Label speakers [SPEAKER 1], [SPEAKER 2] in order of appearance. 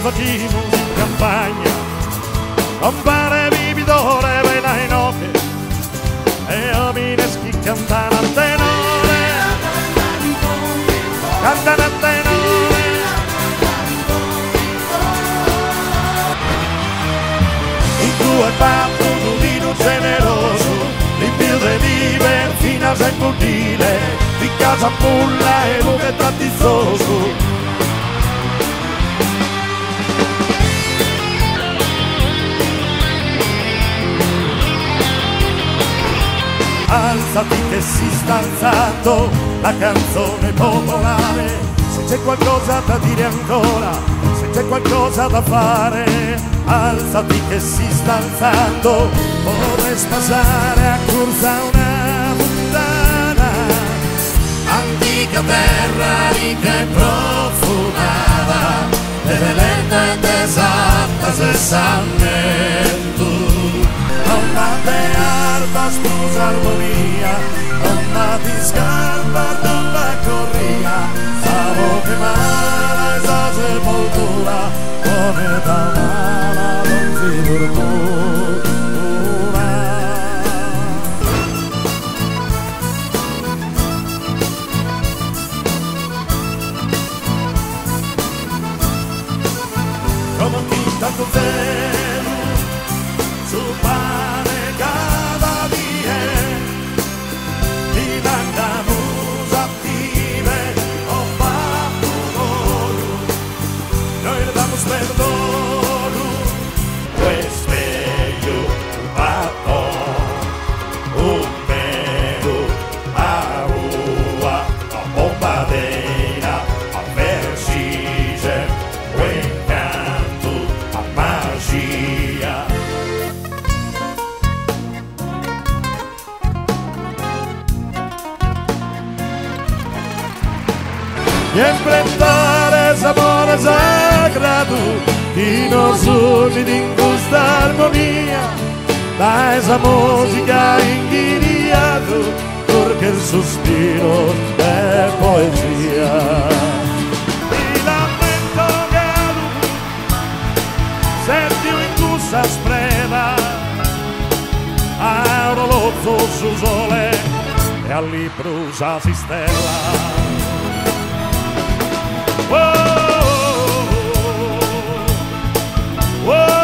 [SPEAKER 1] facciamo in campagna, compare vividore, vela in notte, e omines chi cantano a tenore, cantano a tenore. In due fatto un vino generoso, limpio de vive fino a semputile, di casa pulla e buche trattizoso. Alzati che si sta alzando la canzone popolare, se c'è qualcosa da dire ancora, se c'è qualcosa da fare, alzati che si sta alzando, vorrei spasare a corsa una fontana, antica terra ricca e profumata, deve lenta ed esatta se s'annetto. Non arpa sposa armonia, non ti scarpa dalla corria, savo che mala esa sepoltura, come da mala non si murmura. Come un tintato vero su pane cada día, y andamos active con papuolo, noi le damos perdono, pues meglio un pato, un mero, a rua, a bombadeira, a versige, o encanto, a magia. Y enfrentar ese amor sagrado que nos une de injusta armonía, da esa música inguiriado, porque el suspiro es poesía. Y lamento que a lui senti ingusta spreda, a orolozzo su sole e all'improvvisa si stella. Whoa, whoa.